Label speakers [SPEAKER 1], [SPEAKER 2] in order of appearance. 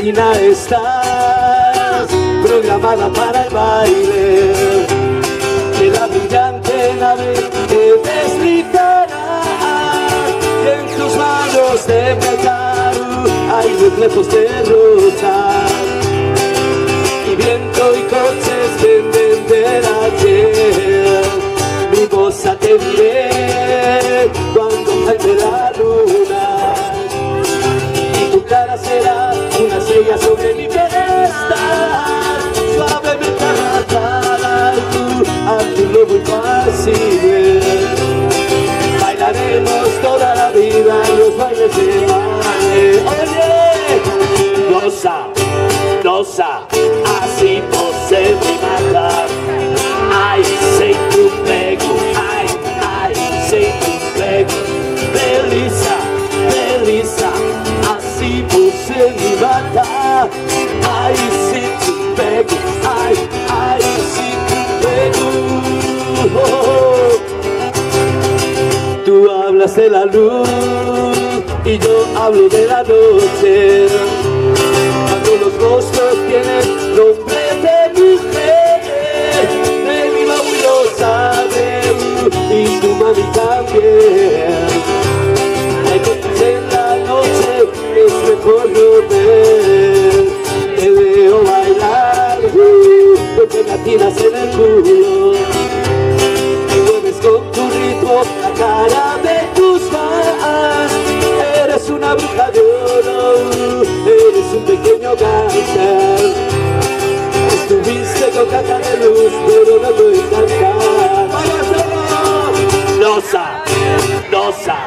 [SPEAKER 1] Divina estás, programada para el baile, que la brillante nave te deslizará, y en tus manos de metal hay reflejos de rosa, y viento y coches venden del ayer. Mi moza te diré cuando falte la luna, y tu cara será una estrella sobre mi pedestal, suavemente arrastrada a tu lobo impasible. Bailaremos toda la vida en los bailes de baile. Oye, goza, goza, así posee mi matar. Ay, sei tu pego, ay, sei tu pego. Belisa, belisa, así posee mi matar. Ay, sei tu pego, ay, sei tu pego. Tú hablas de la luz y yo hablo de la noche. Cuando los rostros tienen nombre de mujer, de mi mami lo sabe y tu mami también. Hay cosas en la noche que es mejor no ver. Te veo bailar porque me atinas en el culo. Con tu ritmo, la cara de tus fans. Eres una bruja de oro, eres un pequeño cáncer. Estuviste con caca de luz, pero no te encanta. ¡Vamos! ¡Nosa! ¡Nosa!